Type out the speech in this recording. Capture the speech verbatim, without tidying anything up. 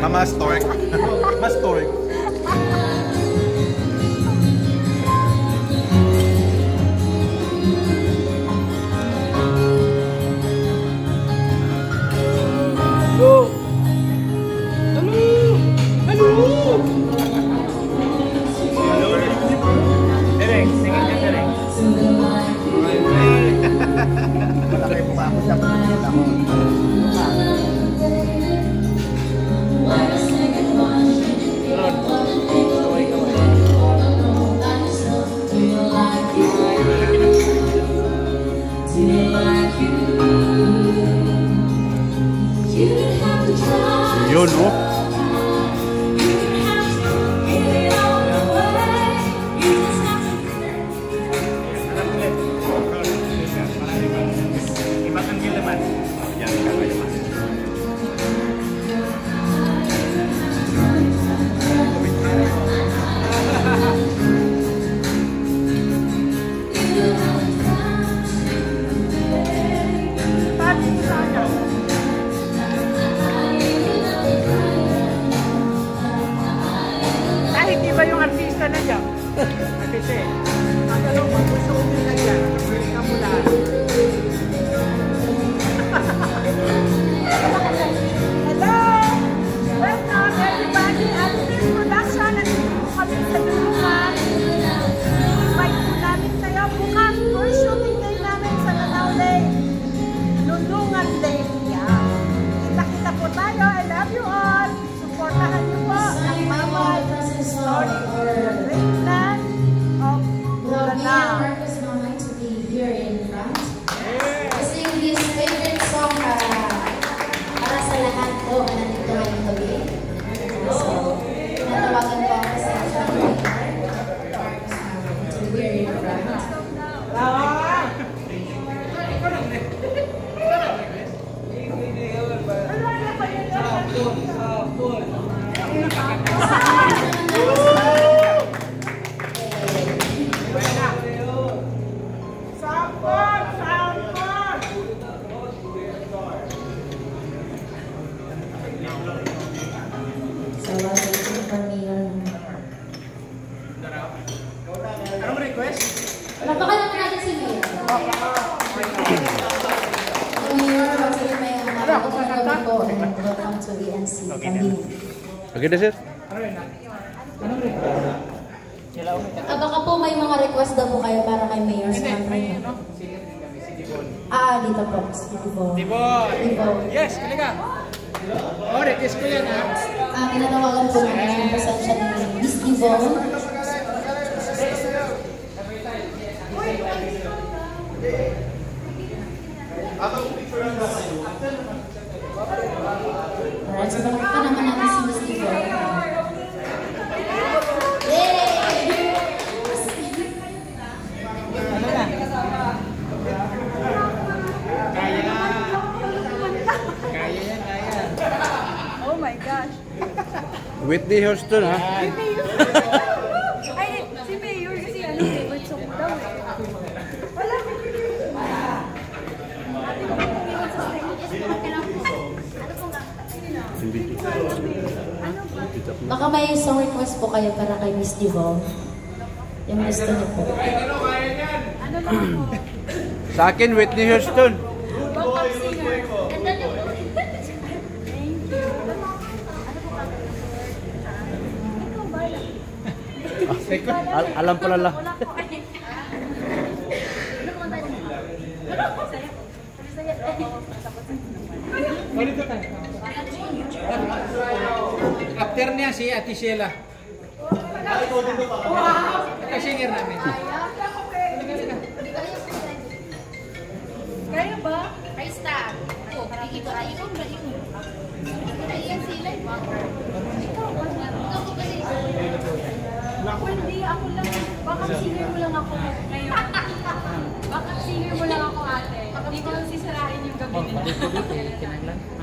Ah, mas torek. Mas torek. Hello! Hello! Hello! Derek, singin ka Derek. Malaki po ako sa pagkakita ko. Yun, no? Hindi ba yung artista na dyan? Artista eh. Ang alam mo, gusto ko nila dyan. Amerika mula. Hello! Welcome everybody at this production. Nandito po kami sa Lulungan. I-invite po namin kayo bukas for shooting day namin sa Lanao Lake. Lulungan Lake. Yeah. Kita-kita po tayo. I love you all. Supportahan niyo po ang Mamay Story for the great land of Lanao. Marcus Mamay to be here in front. To sing his favorite song para, para sa lahat po na nandito ngayong gabi. So, natawagan po ako sa Saturday Marcus Mamay to be here in front. Anong request? Napakalaman natin si Mayor. Mayor, kasi may mga magandang po and welcome to V N C. Okay na, sir? Anong request? Ah, baka po may mga request daw po kayo para kay Mayor sa May campaign. ano? Sige, kami si Dibon. Ah, dito po. Si Dibon. Dibon! Dibon. Yes, kaliga! Oh, request ko yan ha. Ah, pinatawagan po namin ang pasensya ni Miss Dibon. Alright, so bakit pa naman natin si Miss Dibon? Yay! Ano na? Kaya! Kaya yan, kaya. Oh my gosh. Whitney Houston, ha? Yan. Ay, si Mayor kasi ano, favorite song daw eh. Wala. Ate ko po iwan sa stage. Ano pong Baka may song request po kayo para kay Miss Dibon. Yung gusto niyo po. Ano lang ako? Sa akin, Whitney Houston. Backup singer. And then yung... Thank you. Ano po kaka? Ikaw ba? Al alam pala lang. Wala po kayo. Ano po tayo? Saya. Saya. Ganito tayo. After niya si Ate Sheila. Ika-singer namin. Kaya ba? Krista! Oh, ikaw ay ikaw ba yun? Ayan sila. Ako hindi, ako lang. Backup singer mo lang ako ngayon. Backup singer mo lang ako ate. Hindi ko lang sisirain yung gabi nila.